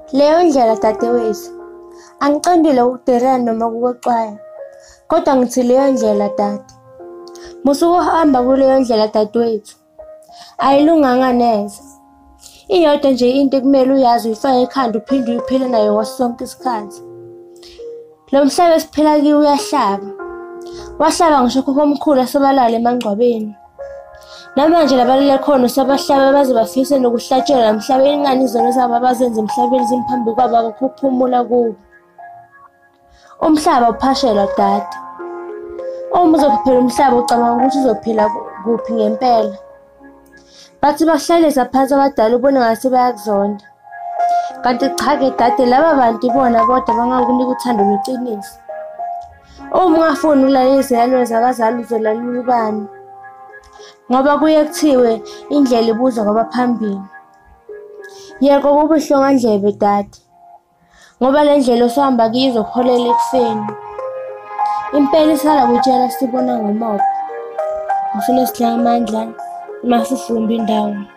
Leyo ndlela dadewethu, angiqondile ukudirana noma ukuxwaya, kodwa ngithi leyo ndlela dade. Musuku uhamba kuleyo ndlela dadewethu, ayilunganga neze. Iyodwa nje into ekumele uyazi uyifake ekhanda uphinde uyiphile nayo ngaso sonke isikhathi. Lo mhlaba esiphila kiwo uyahlaba. Wahlaba ngisho khokho omkhulu asebalala emangcwabeni. Namanje labalele khona usabahlaba baze bafise nokuhlatshelwa emhlabeni ingane izono zabo abazenza emhlabeni zimphambi kwabo akuphumula kubo. Umhlaba uphashelwa dade. Uma uzophiphela umhlaba ucabanga ukuthi uzophila kuphi ngempela. Bathi bahlalisa phansi abadala ubone ngathi bayakuzonda. Kanti cha-ke dade laba bantu ibona bodwa bangakunika uthando lweqiniso. Uma ungafuni ukulalela iziyalelo zabazali uzolalela ubani? Ngoba kuye kuthiwe indlela ibuzwa kwabaphambili. Yeko kubuhlungu ndlebe dade. Ngoba le ndlela osohamba kiyo izokuholela ekufeni. Impela isala kutshela sibona ngomoba. Ufuna sidla amandla masifumba indawo.